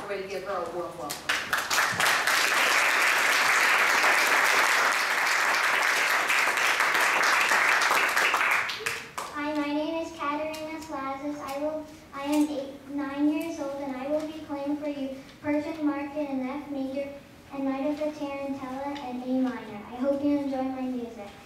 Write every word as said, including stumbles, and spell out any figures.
everybody give her a warm welcome. Hi, my name is Katerina Slazis. I will. I am eight, nine years old, and I will be playing for you Persian Market in F major and Night of the Tarantella in A minor. I hope you enjoy my music.